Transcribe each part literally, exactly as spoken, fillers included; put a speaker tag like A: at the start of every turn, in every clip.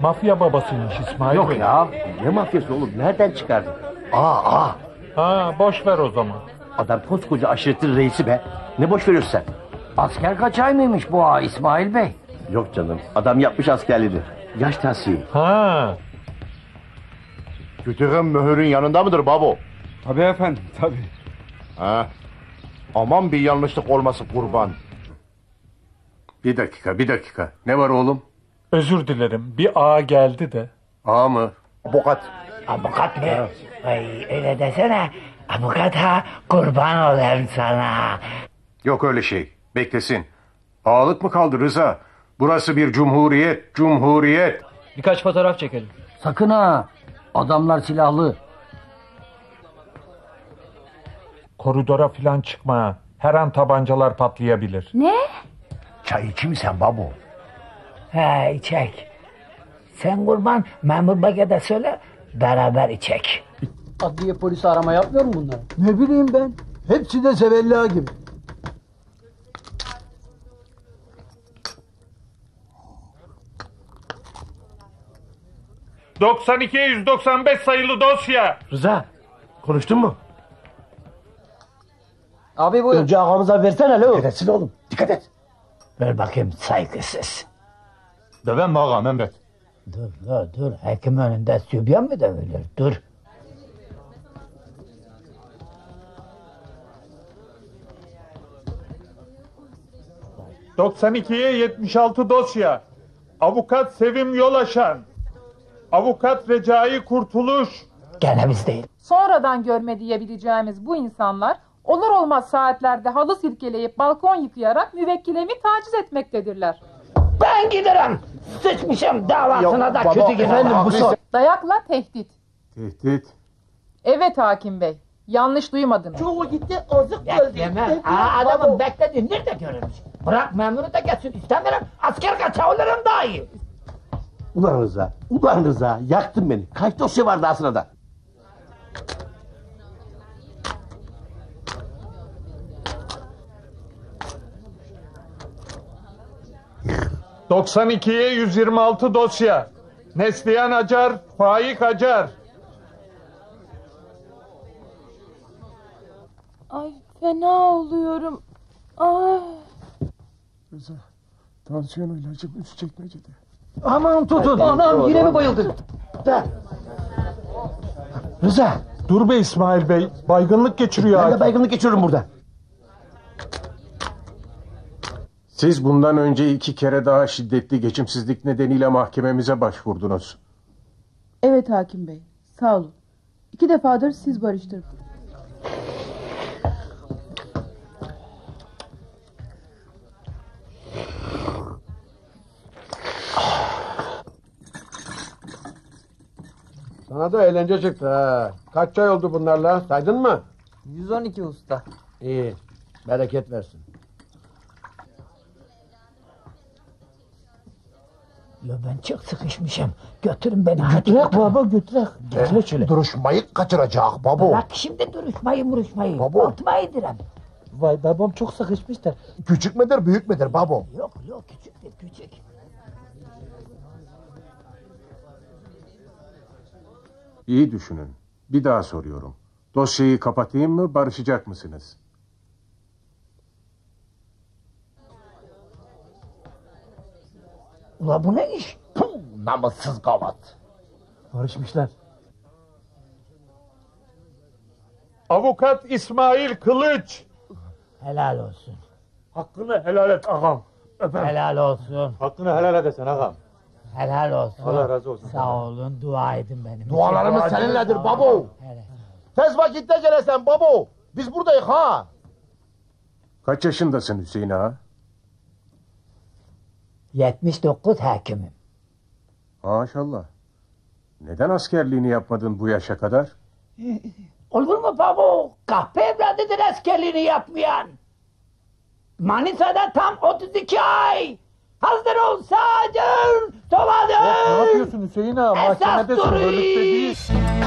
A: Mafya babasıymış İsmail
B: Yok
A: Bey.
B: ya. Ne mafyası oğlum? Nereden çıkardın? Aa aa.
A: Ha, boş ver o zaman.
B: Adam koskoca aşiretin reisi be. Ne boş veriyorsun sen? Asker kaçay mıymış bu ağa İsmail Bey? Yok canım. Adam yapmış askerliğini. Yaş tahsili.
A: Ha.
C: Kütüğün mühürün yanında mıdır babo?
D: Tabii efendim, tabii.
C: Ha. Aman bir yanlışlık olmasın kurban.
E: Bir dakika, bir dakika. Ne var oğlum?
A: Özür dilerim. Bir ağa geldi de.
E: Ağa mı?
C: Avukat.
F: Avukat mı? Ay öyle desene. Avukata kurban olayım sana.
E: Yok öyle şey. Beklesin. Ağalık mı kaldı Rıza? Burası bir cumhuriyet, cumhuriyet.
G: Birkaç fotoğraf çekelim.
B: Sakın ha. Adamlar silahlı.
A: Koridora filan çıkma. Her an tabancalar patlayabilir.
H: Ne?
B: Çay içi mi sen babo?
F: He içek. Sen kurban memur beye de söyle beraber içek.
G: Adliye polisi arama yapmıyor mu bunlar?
I: Ne bileyim ben. Hepsi de Zevella gibi.
A: doksan iki yüz doksan beş sayılı dosya.
B: Rıza konuştun mu?
G: Abi buyur.
I: Önce ağamıza versene lo.
B: Dikkat etsin oğlum. Dikkat et.
F: Ver bakayım saygısız.
C: Döven mi ağam emret?
F: Dur dur dur. Hekim önünde sübyan mı dövülür? Dur.
A: doksan ikiye yetmiş altı dosya. Avukat Sevim Yolaşan. Avukat Recai Kurtuluş.
F: Gene biz değil.
J: Sonradan görme diyebileceğimiz bu insanlar olur olmaz saatlerde halı silkeleyip balkon yıkayarak müvekkilemi taciz etmektedirler.
F: Ben giderim. Sıçmışım davasına
C: Yok,
F: da
C: baba,
F: kötü giderim.
C: efendim, bu son-
J: Dayakla tehdit.
E: Tehdit.
J: Evet hakim bey. Yanlış duymadınız.
F: Çoğu gitti azık bekleme. Aa, adamın beklediği nerede görülmüş? Bırak memuru da geçsin istemiyorum. Asker kaçağı olurum daha iyi.
B: Ulan Rıza. Ulan Rıza. Yaktın beni. Kaç dosya var daha sırada?
A: doksan ikiye yüz yirmi altı dosya. Neslihan Acar, Faik Acar.
H: Ay fena oluyorum. Ay.
E: Rıza, tansiyon ilacım üst çekmecede.
I: Aman tutun.
G: Anam yine mi bayıldın?
B: Rıza.
A: Dur be İsmail Bey. Baygınlık geçiriyor.
B: Ben de
A: hakim.
B: baygınlık geçiriyorum burada.
E: Siz bundan önce iki kere daha şiddetli geçimsizlik nedeniyle mahkememize başvurdunuz.
H: Evet hakim bey. Sağ olun. İki defadır siz barıştırın.
I: Sana da eğlence çıktı ha. Kaç çay oldu bunlarla? Saydın mı?
G: yüz on iki usta.
I: İyi. Bereket versin.
F: Ya ben çok sıkışmışım. Götürün beni.
I: Götürek baba götürek.
B: Geçme şöyle.
C: Duruşmayı kaçıracak babo.
F: Bırak şimdi duruşmayı muruşmayı.
C: Baba.
F: Atmayı direm.
I: Vay babam çok sıkışmıştır.
C: Küçük müdür büyük müdür babo?
F: Yok yok küçük değil küçük.
E: İyi düşünün. Bir daha soruyorum. Dosyayı kapatayım mı, barışacak mısınız?
F: Ula bu ne iş?
C: Puh, namussuz gavat.
I: Barışmışlar.
A: Avukat İsmail Kılıç.
F: Helal olsun.
I: Hakkını helal et ağam. Öpem.
F: Helal olsun.
I: Hakkını helal edesen ağam.
F: Helal olsun.
I: Allah razı olsun.
F: Sağ olun. Dua edin benim.
C: Dualarımız
F: için.
C: seninledir babo.
F: Hele.
C: Tez vakitte gelesen babo. Biz buradayız ha.
E: Kaç yaşındasın Hüseyin ağa?
F: yetmiş dokuz hakimim.
E: Maşallah. Neden askerliğini yapmadın bu yaşa kadar?
F: Olur mu babo? Kahpe evladıdır askerliğini yapmayan. Manisa'da tam otuz iki ay. Hazır ol sağdır. Sobadır.
A: Ne yapıyorsun Hüseyin ağa?
F: Esas
A: Mahkemedesin.
F: duruş.
A: Bölükte değil.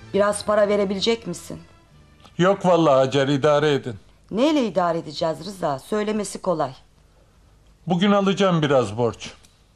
K: Biraz para verebilecek misin?
A: Yok vallahi Hacer, idare edin.
K: Neyle idare edeceğiz Rıza? Söylemesi kolay.
A: Bugün alacağım biraz borç.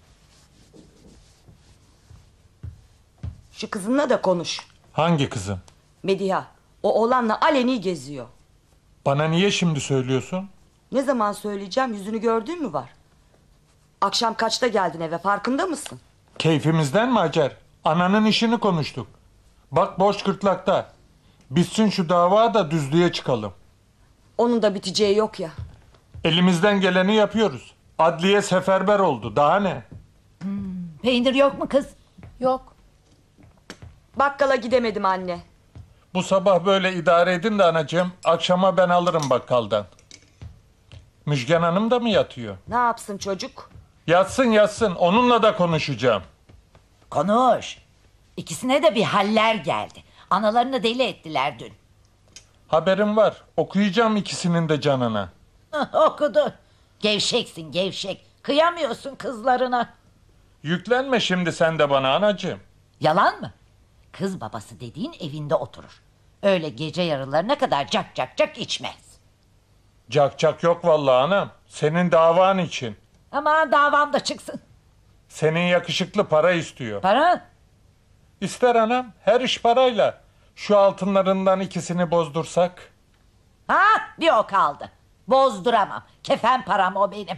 K: Şu kızınla da konuş.
A: Hangi kızım?
K: Mediha. O oğlanla aleni geziyor.
A: Bana niye şimdi söylüyorsun?
K: Ne zaman söyleyeceğim, yüzünü gördüğün mü var? Akşam kaçta geldin eve, farkında mısın?
A: Keyfimizden mi Hacer? Ananın işini konuştuk. Bak borç gırtlakta. Bitsin şu dava da düzlüğe çıkalım.
K: Onun da biteceği yok ya.
A: Elimizden geleni yapıyoruz. Adliye seferber oldu. Daha ne?
L: Peynir yok mu kız?
J: Yok.
K: Bakkala gidemedim anne.
A: Bu sabah böyle idare edin de anacığım. Akşama ben alırım bakkaldan. Müjgan Hanım da mı yatıyor?
K: Ne yapsın çocuk?
A: Yatsın yatsın. Onunla da konuşacağım.
L: Konuş. İkisine de bir haller geldi. Analarını deli ettiler dün.
A: Haberim var. Okuyacağım ikisinin de canına.
L: Okudu. Gevşeksin gevşek. Kıyamıyorsun kızlarına.
A: Yüklenme şimdi sen de bana anacığım.
L: Yalan mı? Kız babası dediğin evinde oturur. Öyle gece yarılarına kadar cak cak cak içmez.
A: Cak cak yok vallahi anam. Senin davan için.
L: Aman davam da çıksın.
A: Senin yakışıklı para istiyor.
L: Para?
A: İster anam. Her iş parayla. Şu altınlarından ikisini bozdursak.
L: Ha bir o kaldı. Bozduramam. Kefen param o benim.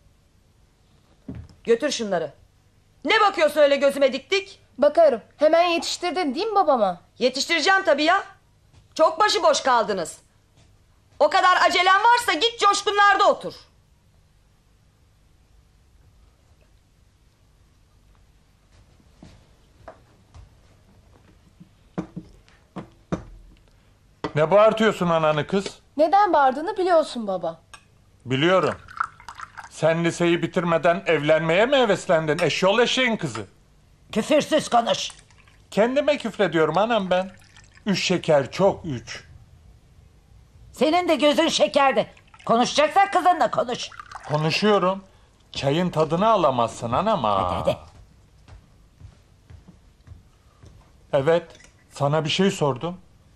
K: Götür şunları. Ne bakıyorsun öyle gözüme dik dik?
J: Bakarım. Hemen yetiştirdin değil mi babama?
K: Yetiştireceğim tabii ya. Çok başıboş kaldınız. O kadar acelen varsa git coşkunlarda otur.
A: Ne bağırtıyorsun ananı kız?
J: Neden bağırdığını biliyorsun baba.
A: Biliyorum. Sen liseyi bitirmeden evlenmeye mi heveslendin? Eşyol eşeğin kızı.
L: Küfürsüz konuş.
A: Kendime küfrediyorum anam ben. Üç şeker çok üç.
L: Senin de gözün şekerde. Konuşacaksan kızınla konuş.
A: Konuşuyorum. Çayın tadını alamazsın anam ha.
L: Hadi hadi.
A: Evet. Sana bir şey sordum.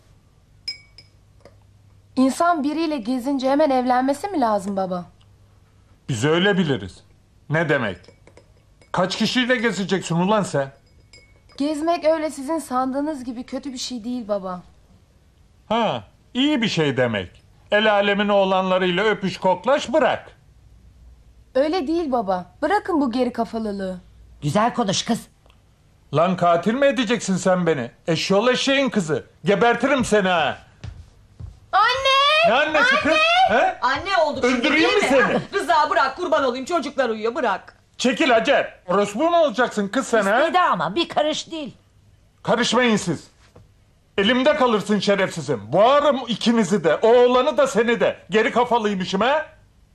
J: İnsan biriyle gezince hemen evlenmesi mi lazım baba?
A: Biz öyle biliriz. Ne demek? Kaç kişiyle gezeceksin ulan sen?
J: Gezmek öyle sizin sandığınız gibi kötü bir şey değil baba.
A: Ha, iyi bir şey demek. El alemin oğlanlarıyla öpüş koklaş bırak.
J: Öyle değil baba. Bırakın bu geri kafalılığı.
L: Güzel konuş kız.
A: Lan katil mi edeceksin sen beni? Eşyol eşeğin kızı. Gebertirim seni ha.
J: Anne!
A: Ne annesi kız? He?
K: Anne olduk şimdi
A: Öldüreyim
K: değil
A: mi
K: mi?
A: seni?
K: Ha, Rıza bırak, kurban olayım, çocuklar uyuyor, bırak.
A: Çekil Hacer. Orospu mu olacaksın kız sen ha?
L: İstedi ama bir karış değil.
A: Karışmayın siz. Elimde kalırsın şerefsizim. Boğarım ikinizi de. Oğlanı da seni de. Geri kafalıymışım ha.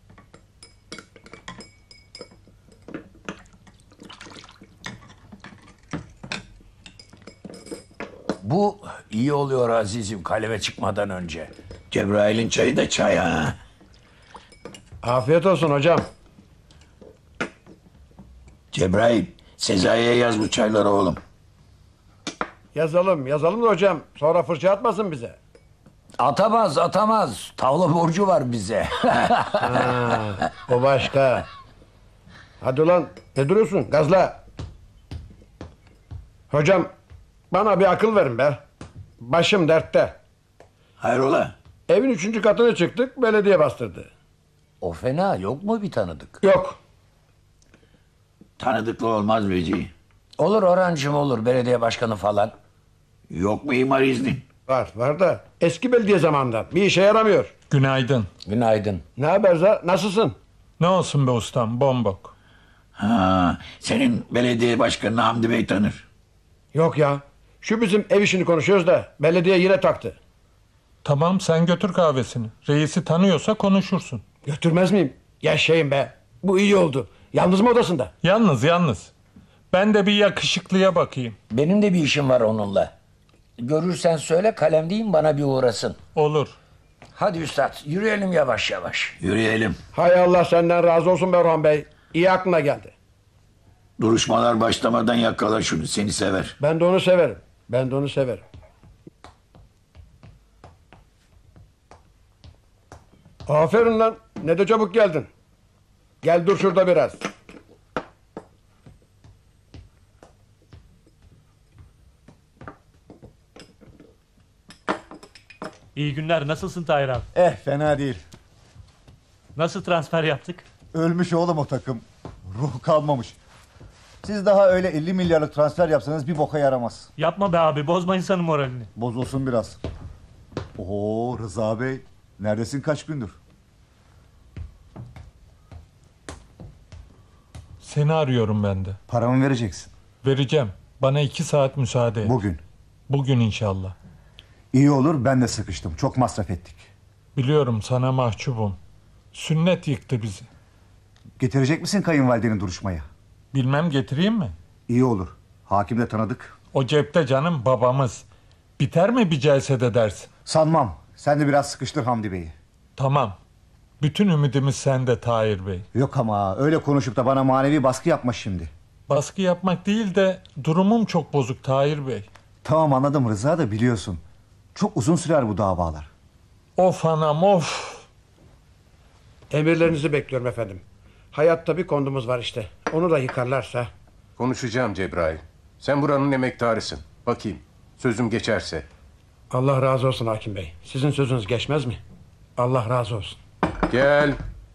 M: Bu iyi oluyor azizim kaleme çıkmadan önce. Cebrail'in çayı da çay ha.
I: Afiyet olsun hocam.
M: Cebrail, Sezai'ye yaz bu çayları oğlum.
I: Yazalım yazalım da hocam. Sonra fırça atmasın bize.
M: Atamaz atamaz. Tavla borcu var bize.
I: Ha, o başka. Hadi ulan ne duruyorsun? Gazla. Hocam bana bir akıl verin be. Başım dertte.
M: Hayrola?
I: Evin üçüncü katına çıktık, belediye bastırdı.
M: O fena, yok mu bir tanıdık?
I: Yok.
M: Tanıdıklı olmaz Veci. Olur Orhancığım olur, belediye başkanı falan. Yok mu imar iznin?
I: Var var da eski belediye zamanından. Bir işe yaramıyor.
A: Günaydın.
M: Günaydın.
I: Ne haber Za? Nasılsın?
A: Ne olsun be ustam, bombok.
M: Ha, senin belediye başkanını Hamdi Bey tanır.
I: Yok ya. Şu bizim ev işini konuşuyoruz da belediye yine taktı.
A: Tamam sen götür kahvesini. Reisi tanıyorsa konuşursun.
I: Götürmez miyim? Yaşayın be. Bu iyi oldu. Yalnız mı odasında?
A: Yalnız yalnız. Ben de bir yakışıklıya bakayım.
M: Benim de bir işim var onunla. Görürsen söyle, kalemdeyim, bana bir uğrasın.
A: Olur.
M: Hadi üstad, yürüyelim yavaş yavaş. Yürüyelim.
I: Hay Allah senden razı olsun be Orhan Bey. İyi aklına geldi.
M: Duruşmalar başlamadan yakala şunu, seni sever.
I: Ben de onu severim. Ben de onu severim. Aferin lan. Ne de çabuk geldin. Gel dur şurada biraz.
N: İyi günler. Nasılsın Tahir abi?
O: Eh fena değil.
N: Nasıl transfer yaptık?
O: Ölmüş oğlum o takım. Ruh kalmamış. Siz daha öyle elli milyarlık transfer yapsanız bir boka yaramaz.
N: Yapma be abi. Bozma insanın moralini.
O: Bozulsun biraz. Oo Rıza Bey. Neredesin kaç gündür?
A: Seni arıyorum ben de.
O: Paramı vereceksin.
A: Vereceğim. Bana iki saat müsaade et.
O: Bugün.
A: Bugün inşallah.
O: İyi olur, ben de sıkıştım. Çok masraf ettik.
A: Biliyorum, sana mahcubum. Sünnet yıktı bizi.
O: Getirecek misin kayınvalidenin duruşmaya?
A: Bilmem, getireyim mi?
O: İyi olur. Hakimle tanıdık.
A: O cepte canım, babamız. Biter mi bir celsede dersin?
O: Sanmam. Sen de biraz sıkıştır Hamdi Bey'i.
A: Tamam. Bütün ümidimiz sende Tahir Bey.
O: Yok ama öyle konuşup da bana manevi baskı yapma şimdi.
A: Baskı yapmak değil de durumum çok bozuk Tahir Bey.
O: Tamam anladım Rıza, da biliyorsun. Çok uzun sürer bu davalar.
A: Of anam of.
I: Emirlerinizi bekliyorum efendim. Hayatta bir kondumuz var işte. Onu da yıkarlarsa.
E: Konuşacağım Cebrail. Sen buranın emektarısın. Bakayım sözüm geçerse.
I: Allah razı olsun hakim bey. Sizin sözünüz geçmez mi? Allah razı olsun.
E: Gel.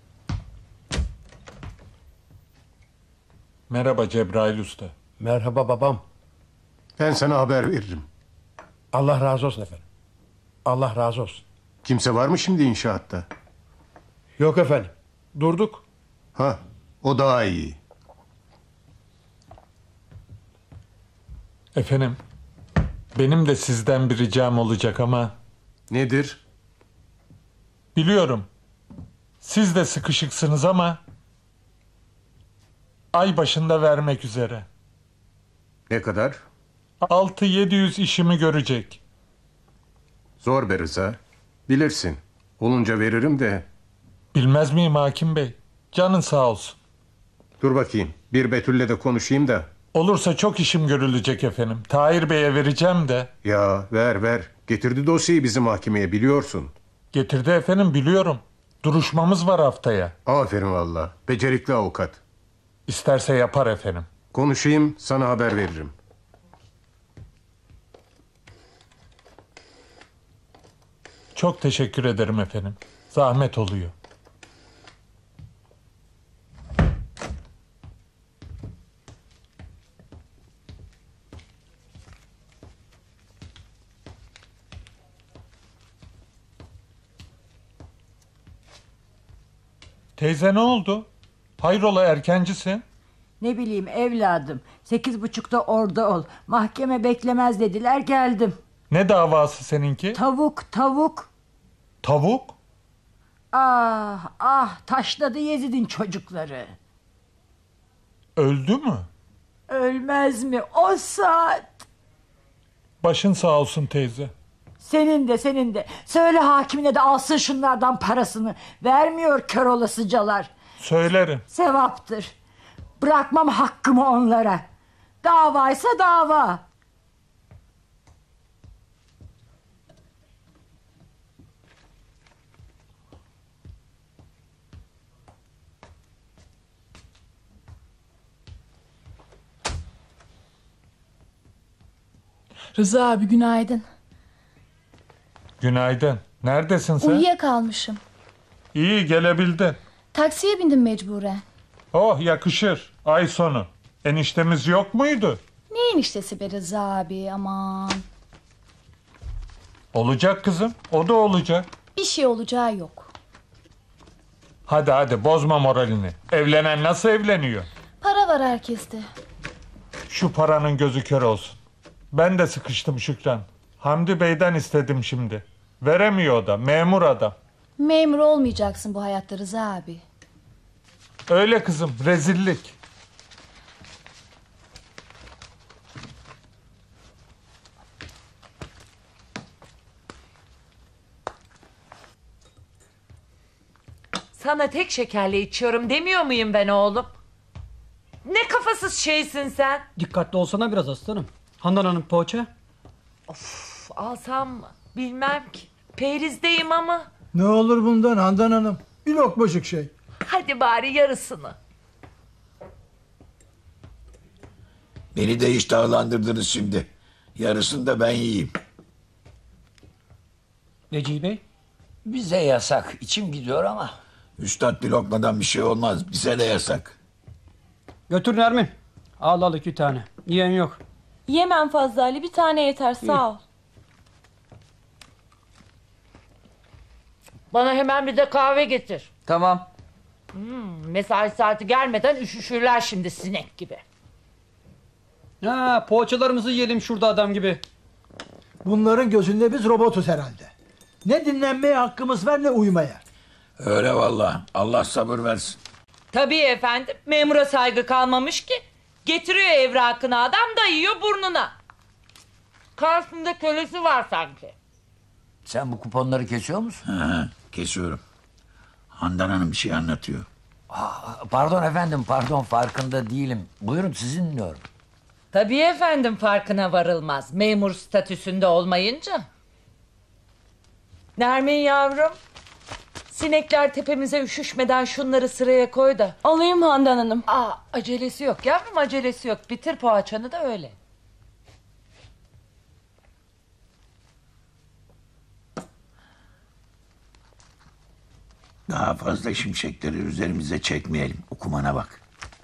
A: Merhaba Cebrail Usta.
I: Merhaba babam.
E: Ben sana haber veririm.
I: Allah razı olsun efendim. Allah razı olsun.
E: Kimse var mı şimdi inşaatta?
I: Yok efendim. Durduk.
E: Ha, o daha iyi.
A: Efendim, benim de sizden bir ricam olacak ama...
E: Nedir?
A: Biliyorum, siz de sıkışıksınız ama... Ay başında vermek üzere.
E: Ne kadar?
A: Altı yedi yüz işimi görecek.
E: Zor be Rıza. Bilirsin. Olunca veririm de.
A: Bilmez miyim hakim bey? Canın sağ olsun.
E: Dur bakayım. Bir Betül'le de konuşayım da.
A: Olursa çok işim görülecek efendim. Tahir Bey'e vereceğim de.
E: Ya ver ver. Getirdi dosyayı bizim mahkemeye, biliyorsun.
A: Getirdi efendim, biliyorum. Duruşmamız var haftaya.
E: Aferin valla. Becerikli avukat.
A: İsterse yapar efendim.
E: Konuşayım, sana haber veririm.
A: Çok teşekkür ederim efendim. Zahmet oluyor. Teyze ne oldu? Hayrola erkencisin?
P: Ne bileyim evladım. Sekiz buçukta orada ol. Mahkeme beklemez dediler, geldim.
A: Ne davası seninki?
P: Tavuk tavuk.
A: Tavuk?
P: Ah ah, taşladı Yezid'in çocukları.
A: Öldü mü?
P: Ölmez mi o saat?
A: Başın sağ olsun teyze.
P: Senin de senin de. Söyle hakimine de alsın şunlardan parasını. Vermiyor kör olasıcalar.
A: Söylerim.
P: Sevaptır. Bırakmam hakkımı onlara. Davaysa dava.
Q: Rıza abi günaydın.
A: Günaydın. Neredesin sen?
Q: Uyuyakalmışım.
A: İyi gelebildin.
Q: Taksiye bindim mecburen.
A: Oh yakışır. Ay sonu. Eniştemiz yok muydu?
Q: Ne eniştesi be Rıza abi, aman.
A: Olacak kızım. O da olacak.
Q: Bir şey olacağı yok.
A: Hadi hadi bozma moralini. Evlenen nasıl evleniyor?
Q: Para var herkeste.
A: Şu paranın gözü kör olsun. Ben de sıkıştım Şükran. Hamdi Bey'den istedim şimdi. Veremiyor o da, memur adam.
Q: Memur olmayacaksın bu hayatta Rıza abi.
A: Öyle kızım, rezillik.
R: Sana tek şekerle içiyorum demiyor muyum ben oğlum? Ne kafasız şeysin sen.
G: Dikkatli olsana biraz aslanım. Handan Hanım poğaça.
R: Of, alsam mı? Bilmem ki. Perizdeyim ama.
S: Ne olur bundan Handan Hanım? Bir lokmacık şey.
R: Hadi bari yarısını.
M: Beni de iştahlandırdınız şimdi. Yarısını da ben yiyeyim.
G: Vecihi Bey?
M: Bize yasak. İçim gidiyor ama. Üstad bir lokmadan bir şey olmaz. Bize de yasak.
G: Götür Nermin. Al al iki tane. Yiyen yok.
T: Yemem fazla Ali, bir tane yeter, sağ ol.
R: Bana hemen bir de kahve getir.
P: Tamam.
R: Hmm, mesai saati gelmeden üşüşürler şimdi sinek gibi.
G: Ha, poğaçalarımızı yiyelim şurada adam gibi.
S: Bunların gözünde biz robotuz herhalde. Ne dinlenmeye hakkımız var ne uyumaya.
M: Öyle vallahi. Allah sabır versin.
R: Tabii efendim, memura saygı kalmamış ki. Getiriyor evrakını adam, dayıyor burnuna. Karşısında kölesi var sanki.
M: Sen bu kuponları kesiyor musun? Hı hı, kesiyorum. Handan Hanım bir şey anlatıyor.
B: Pardon efendim, pardon, farkında değilim. Buyurun, sizi dinliyorum.
R: Tabii efendim, farkına varılmaz. Memur statüsünde olmayınca. Nermin yavrum, sinekler tepemize üşüşmeden şunları sıraya koy da.
T: Alayım Handan Hanım.
R: Aa, acelesi yok yavrum, acelesi yok. Bitir poğaçanı da öyle.
M: Daha fazla şimşekleri üzerimize çekmeyelim. Okumana bak.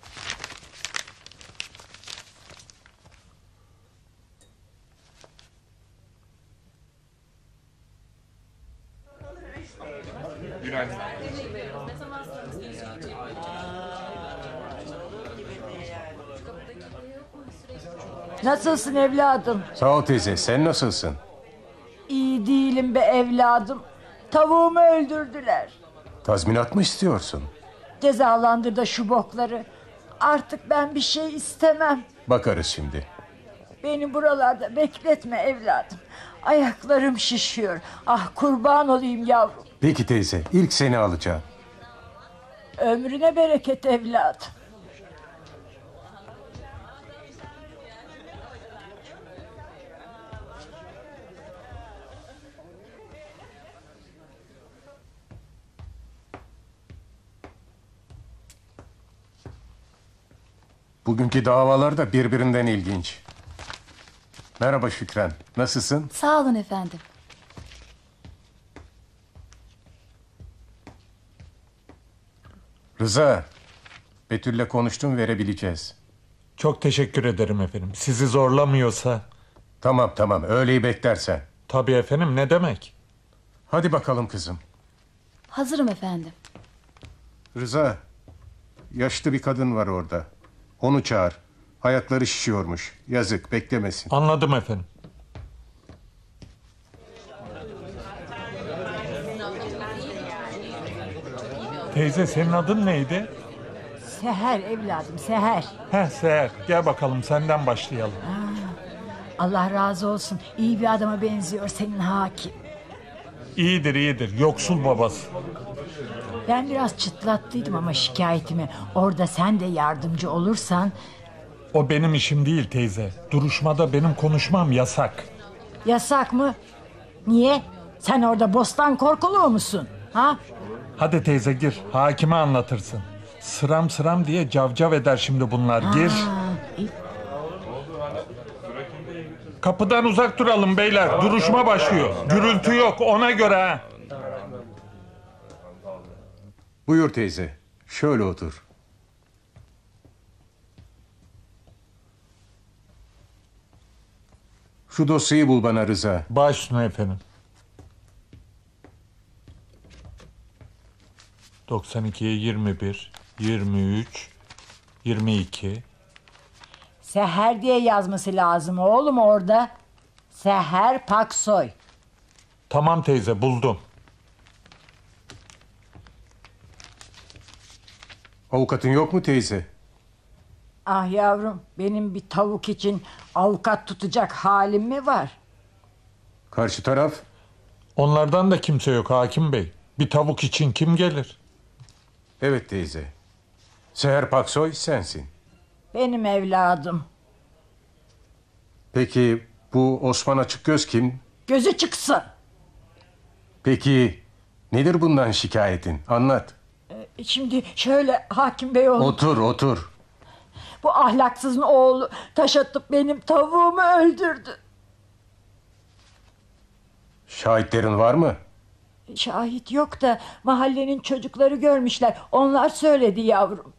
P: Nasılsın evladım?
E: Sağ ol teyze, sen nasılsın?
P: İyi değilim be evladım. Tavuğumu öldürdüler.
E: Tazminat mı istiyorsun?
P: Cezalandır da şu bokları. Artık ben bir şey istemem.
E: Bakarız şimdi.
P: Beni buralarda bekletme evladım. Ayaklarım şişiyor. Ah, kurban olayım yavrum.
E: Peki teyze, ilk seni alacağım.
P: Ömrüne bereket evladım.
E: Bugünkü davalar da birbirinden ilginç. Merhaba Şükran, nasılsın?
Q: Sağ olun efendim.
E: Rıza, Betül'le konuştum, verebileceğiz.
A: Çok teşekkür ederim efendim. Sizi zorlamıyorsa.
E: Tamam tamam, öğleyi beklersen.
A: Tabii efendim, ne demek?
E: Hadi bakalım kızım.
Q: Hazırım efendim.
E: Rıza, yaşlı bir kadın var orada. Onu çağır. Ayakları şişiyormuş. Yazık, beklemesin.
A: Anladım efendim. Teyze, senin adın neydi?
P: Seher evladım, Seher.
A: Heh, Seher. Gel bakalım, senden başlayalım.
P: Allah razı olsun. İyi bir adama benziyor senin hakim.
A: İyidir iyidir. Yoksul babası.
P: Ben biraz çıtlattıydım ama şikayetimi. Orada sen de yardımcı olursan...
A: O benim işim değil teyze. Duruşmada benim konuşmam yasak.
P: Yasak mı? Niye? Sen orada bostan korkuluğu musun? Ha?
A: Hadi teyze gir. Hakime anlatırsın. Sıram sıram diye cavcav eder şimdi bunlar. Gir. Kapıdan uzak duralım beyler. Duruşma başlıyor. Gürültü yok, ona göre ha.
E: Buyur teyze. Şöyle otur. Şu dosyayı bul bana Rıza.
A: Baş üstüne efendim. doksan ikiye yirmi bir, yirmi üç, yirmi iki.
P: Seher diye yazması lazım oğlum orada. Seher Paksoy.
A: Tamam teyze, buldum.
E: Avukatın yok mu teyze?
P: Ah yavrum, benim bir tavuk için avukat tutacak halim mi var?
E: Karşı taraf?
A: Onlardan da kimse yok hakim bey. Bir tavuk için kim gelir?
E: Evet teyze. Seher Paksoy sensin.
P: Benim evladım.
E: Peki bu Osman Açıkgöz kim?
P: Gözü çıksın.
E: Peki Nedir bundan şikayetin? Anlat.
P: Ee, Şimdi şöyle hakim bey oğlum.
E: Otur otur.
P: Bu ahlaksızın oğlu taş atıp benim tavuğumu öldürdü.
E: Şahitlerin var mı?
P: Şahit yok da mahallenin çocukları görmüşler. Onlar söyledi yavrum.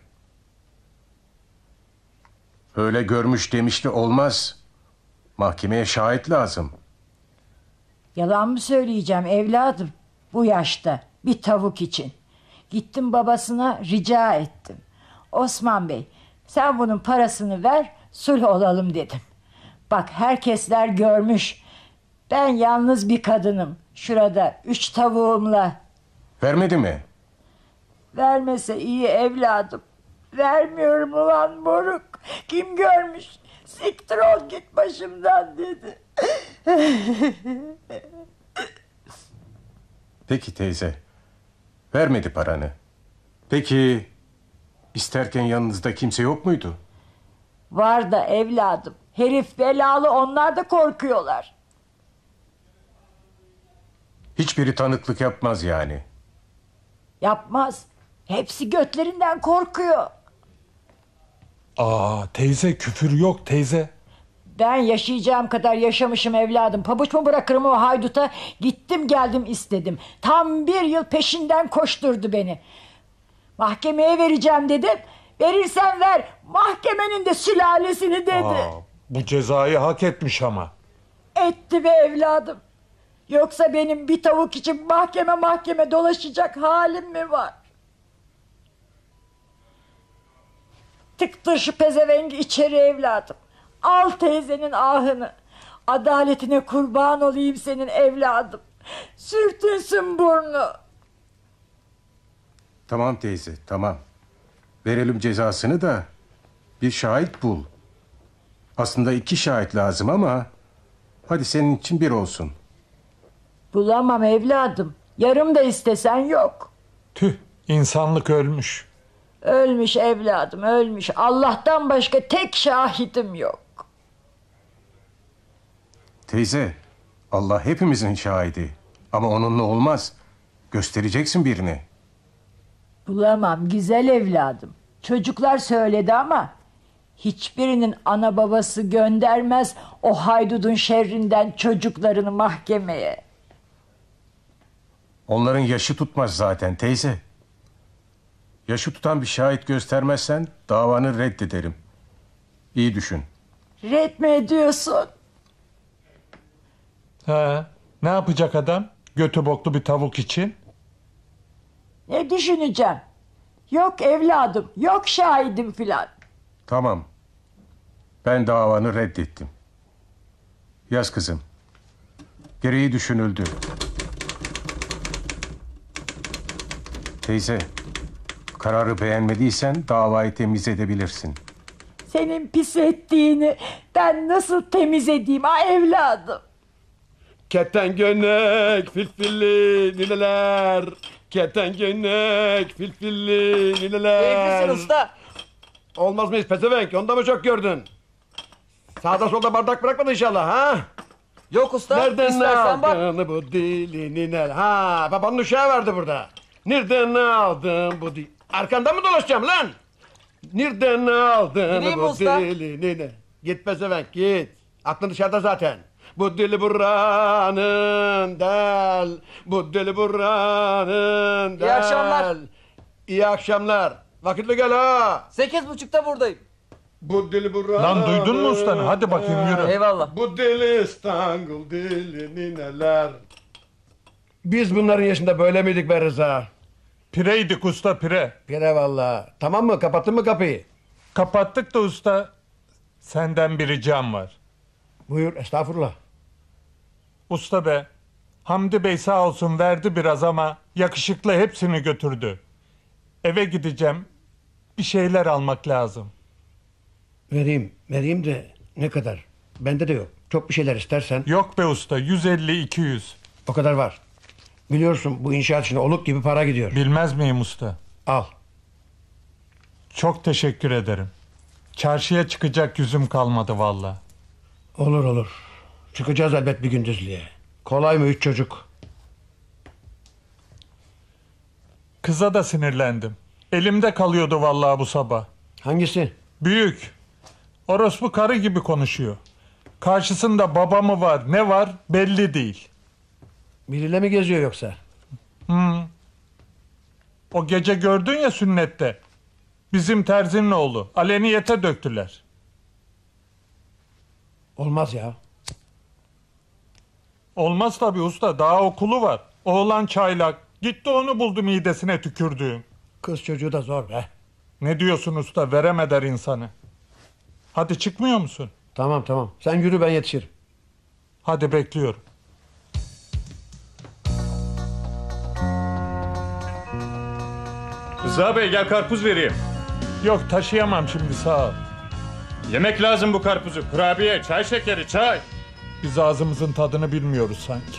E: Öyle görmüş demişti olmaz. Mahkemeye şahit lazım.
P: Yalan mı söyleyeceğim evladım? Bu yaşta bir tavuk için. Gittim babasına rica ettim. Osman Bey, sen bunun parasını ver, sulh olalım dedim. Bak herkesler görmüş. Ben yalnız bir kadınım. Şurada üç tavuğumla.
E: Vermedi mi?
P: Vermese iyi evladım. Vermiyorum ulan moruk. Kim görmüş? Siktir ol git başımdan dedi.
E: Peki teyze. Vermedi paranı. Peki isterken yanınızda kimse yok muydu?
P: Var da evladım. Herif belalı, onlar da korkuyorlar.
E: Hiçbiri tanıklık yapmaz yani.
P: Yapmaz. Hepsi götlerinden korkuyor.
A: Aa teyze, küfür yok teyze.
P: Ben yaşayacağım kadar yaşamışım evladım. Pabuç mu bırakırım o hayduta? Gittim geldim istedim. Tam bir yıl peşinden koşturdu beni. Mahkemeye vereceğim dedim. Verirsen ver. Mahkemenin de sülalesini dedi.
A: Aa, bu cezayı hak etmiş ama.
P: Etti be evladım. Yoksa benim bir tavuk için mahkeme mahkeme dolaşacak halim mi var? Tıktır şu pezevengi içeri evladım. Al teyzenin ahını. Adaletine kurban olayım senin evladım. Sürtünsün burnu.
E: Tamam teyze, tamam. Verelim cezasını da bir şahit bul. Aslında iki şahit lazım ama hadi senin için bir olsun.
P: Bulamam evladım. Yarım da istesen yok.
A: Tüh, insanlık ölmüş.
P: Ölmüş evladım, ölmüş. Allah'tan başka tek şahidim yok.
E: Teyze, Allah hepimizin şahidi. Ama onunla olmaz. Göstereceksin birini.
P: Bulamam güzel evladım. Çocuklar söyledi ama hiçbirinin ana babası göndermez o haydudun şerrinden çocuklarını mahkemeye.
E: Onların yaşı tutmaz zaten teyze. Yaşı tutan bir şahit göstermezsen davanı reddederim. İyi düşün.
P: Red mi ediyorsun?
A: He, ne yapacak adam? Götü boklu bir tavuk için.
P: Ne düşüneceğim? Yok evladım, yok şahidim filan.
E: Tamam. Ben davanı reddettim. Yaz kızım. Gereği düşünüldü. Teyze, kararı beğenmediysen davayı temiz edebilirsin.
P: Senin pis ettiğini ben nasıl temiz edeyim ha evladım?
I: Keten gönek filfilli nineler. Keten gönek filfilli nineler.
F: Keyiflisin usta.
I: Olmaz mıyız pezevenk? Onda mı çok gördün? Sağda solda bardak bırakmadın inşallah ha?
F: Yok usta.
I: Nereden
F: istersen bak.
I: aldın bu dili nineler? Ha, babanın uşağı vardı burada. Nereden aldın bu dili? Arkandan mı dolaşacağım lan? Nereden aldın
F: Gideyim
I: bu
F: usta.
I: dili nine? Git pezevenk git. Aklın dışarıda zaten. Bu dili buranın del. Bu dili buranın del.
F: İyi akşamlar.
I: İyi akşamlar. Vakitli gel ha.
F: Sekiz buçukta buradayım.
I: Bu dili buranın.
A: Lan duydun mu ustanı? Hadi bakayım yürü.
F: Eyvallah.
I: Bu dili İstanbul dili nineler. Biz bunların yaşında böyle miydik be Rıza?
A: Pireydik usta, pire.
I: Pire valla. Tamam mı? Kapattın mı kapıyı?
A: Kapattık da usta. Senden bir ricam var.
I: Buyur estağfurullah.
A: Usta be. Hamdi Bey sağ olsun verdi biraz ama yakışıklı hepsini götürdü. Eve gideceğim. Bir şeyler almak lazım.
I: Vereyim. Vereyim de ne kadar? Bende de yok. Çok bir şeyler istersen.
A: Yok be usta, yüz elli iki yüz.
I: O kadar var. Biliyorsun bu inşaat işine oluk gibi para gidiyor.
A: Bilmez miyim usta?
I: Al.
A: Çok teşekkür ederim. Çarşıya çıkacak yüzüm kalmadı valla.
I: Olur olur. Çıkacağız elbet bir gündüzlüğe. Kolay mı üç çocuk?
A: Kıza da sinirlendim. Elimde kalıyordu vallahi bu sabah.
I: Hangisi?
A: Büyük. Orospu karı gibi konuşuyor. Karşısında baba mı var ne var belli değil.
I: Biriyle mi geziyor yoksa?
A: Hmm. O gece gördün ya sünnette. Bizim terzinin oğlu. Aleniyete döktüler.
I: Olmaz ya.
A: Olmaz tabii usta. Daha okulu var. Oğlan çaylak. Gitti onu buldu midesine tükürdüğüm.
I: Kız çocuğu da zor be.
A: Ne diyorsun usta? Verem eder insanı. Hadi çıkmıyor musun?
I: Tamam tamam. Sen yürü ben yetişirim.
A: Hadi bekliyorum.
U: Rıza Bey gel karpuz vereyim.
A: Yok taşıyamam şimdi sağ ol.
U: Yemek lazım bu karpuzu. Kurabiye, çay şekeri, çay.
A: Biz ağzımızın tadını bilmiyoruz sanki.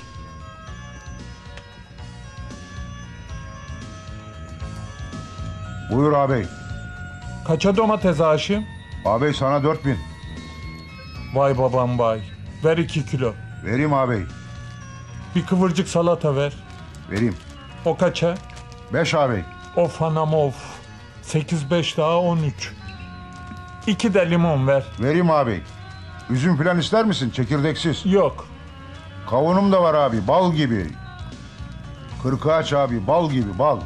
O: Buyur ağabey.
A: Kaça domates aşığım?
O: Ağabey sana dört bin.
A: Vay babam vay. Ver iki kilo.
O: Vereyim ağabey.
A: Bir kıvırcık salata ver.
O: Vereyim.
A: O kaça?
O: Beş ağabey.
A: Of anam of. Sekiz beş daha on üç. İki de limon ver.
O: Vereyim ağabey. Üzüm filan ister misin çekirdeksiz?
A: Yok.
O: Kavunum da var abi bal gibi. Kırkağaç abi bal gibi bal.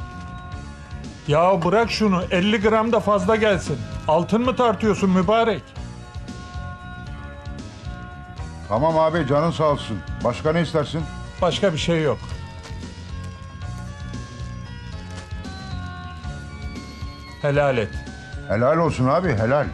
A: Ya bırak şunu elli gram da fazla gelsin. Altın mı tartıyorsun mübarek?
O: Tamam abi canın sağ olsun. Başka ne istersin?
A: Başka bir şey yok. Helal et.
O: Helal olsun abi helal.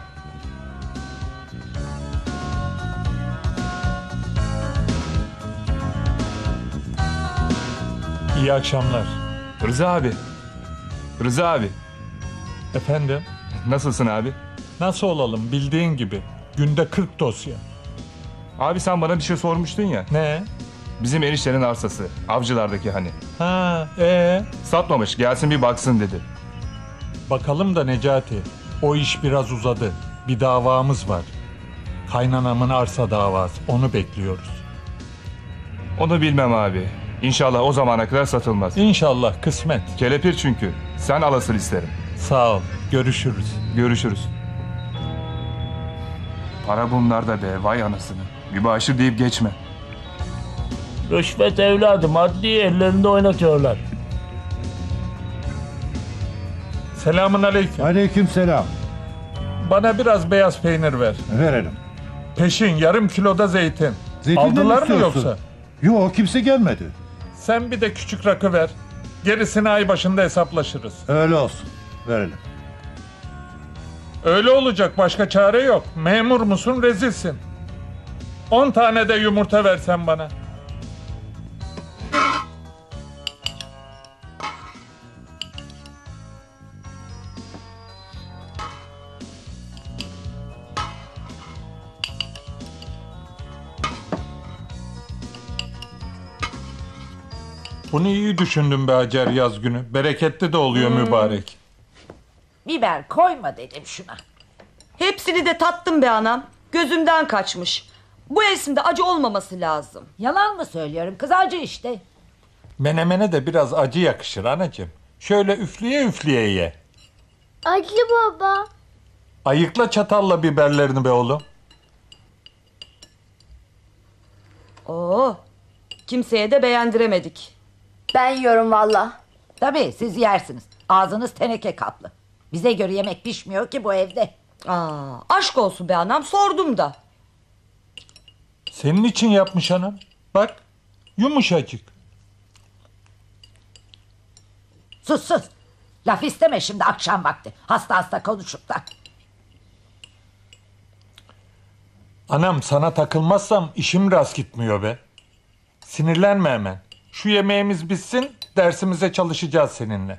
A: İyi akşamlar.
V: Rıza abi. Rıza abi.
A: Efendim?
V: Nasılsın abi?
A: Nasıl olalım bildiğin gibi. Günde kırk dosya.
V: Abi sen bana bir şey sormuştun ya.
A: Ne?
V: Bizim eniştenin arsası. Avcılardaki hani.
A: Ha, ee?
V: Satmamış gelsin bir baksın dedi.
A: Bakalım da Necati. O iş biraz uzadı. Bir davamız var. Kaynanamın arsa davası. Onu bekliyoruz.
V: Onu bilmem abi. İnşallah o zamana kadar satılmaz.
A: İnşallah kısmet.
V: Kelepir çünkü. Sen alasın isterim.
A: Sağ ol. Görüşürüz.
V: Görüşürüz. Para bunlarda be vay anasını. Mübaşir deyip geçme.
W: Rüşvet evladım adli ellerinde oynatıyorlar.
A: Selamun aleyküm.
O: Aleyküm selam.
A: Bana biraz beyaz peynir ver.
O: Verelim.
A: Peşin yarım kiloda zeytin.
O: Zeytinden
A: Aldılar mı
O: istiyorsun?
A: yoksa?
O: Yok kimse gelmedi.
A: Sen bir de küçük rakı ver. Gerisini ay başında hesaplaşırız.
O: Öyle olsun. Verelim.
A: Öyle olacak başka çare yok. Memur musun rezilsin. On tane de yumurta versen bana. Bunu iyi düşündüm be Hacer yaz günü. Bereketli de oluyor
L: Hmm.
A: mübarek.
L: Biber koyma dedim şuna.
K: Hepsini de tattım be anam. Gözümden kaçmış. Bu mevsimde acı olmaması lazım.
L: Yalan mı söylüyorum kız acı işte.
A: Menemene de biraz acı yakışır anacığım. Şöyle üfleye üfleye ye.
X: Acı baba.
A: Ayıkla çatalla biberlerini be oğlum.
K: Oo, kimseye de beğendiremedik.
Q: Ben yiyorum valla.
L: Tabii siz yersiniz. Ağzınız teneke kaplı. Bize göre yemek pişmiyor ki bu evde.
K: Aa, aşk olsun be anam sordum da.
A: Senin için yapmış anam. Bak yumuşacık.
L: Sus sus. Laf isteme şimdi akşam vakti. Hasta hasta konuşup da.
A: Anam sana takılmazsam işim rast gitmiyor be. Sinirlenme hemen. Şu yemeğimiz bitsin dersimize çalışacağız seninle.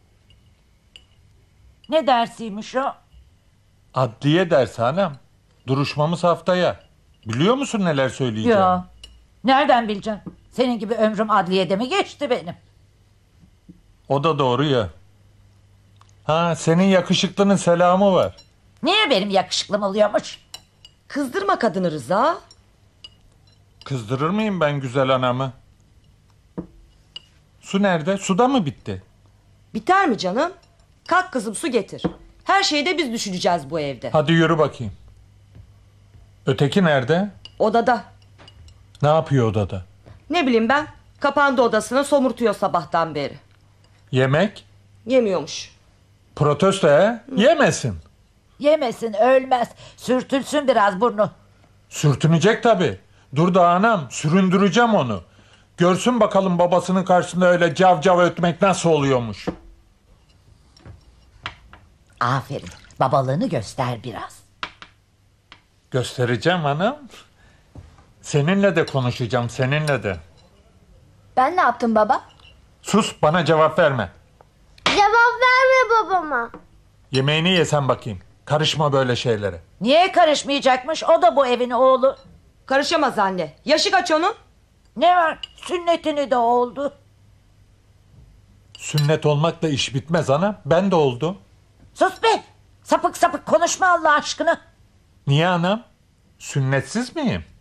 L: Ne dersiymiş o?
A: Adliye dersi anam. Duruşmamız haftaya. Biliyor musun neler söyleyeceğim?
L: Yo. Nereden bileceğim? Senin gibi ömrüm adliyede mi geçti benim?
A: O da doğru ya. Ha senin yakışıklının selamı var.
L: Niye benim yakışıklım oluyormuş?
K: Kızdırma kadını Rıza.
A: Kızdırır mıyım ben güzel anamı? Su nerede? Suda mı bitti?
K: Biter mi canım? Kalk kızım su getir. Her şeyde biz düşüneceğiz bu evde.
A: Hadi yürü bakayım. Öteki nerede?
K: Odada.
A: Ne yapıyor odada?
K: Ne bileyim ben. Kapandı odasına, somurtuyor sabahtan beri.
A: Yemek?
K: Yemiyormuş.
A: Protesto he? Yemesin.
L: Yemesin, ölmez. Sürtülsün biraz burnu.
A: Sürtünecek tabii. Dur da anam, süründüreceğim onu. Görsün bakalım babasının karşısında öyle cav cav ötmek nasıl oluyormuş.
L: Aferin. Babalığını göster biraz.
A: Göstereceğim hanım. Seninle de konuşacağım, seninle de.
X: Ben ne yaptım baba?
A: Sus, bana cevap verme.
X: Cevap verme babama.
A: Yemeğini yesen bakayım. Karışma böyle şeylere.
L: Niye karışmayacakmış? O da bu evin oğlu.
K: Karışamaz anne. Yaşı kaç onun?
L: Ne var? Sünnetini de oldu.
A: Sünnet olmakla iş bitmez ana. Ben de oldu.
L: Sus be! Sapık sapık konuşma Allah aşkına.
A: Niye anam? Sünnetsiz miyim?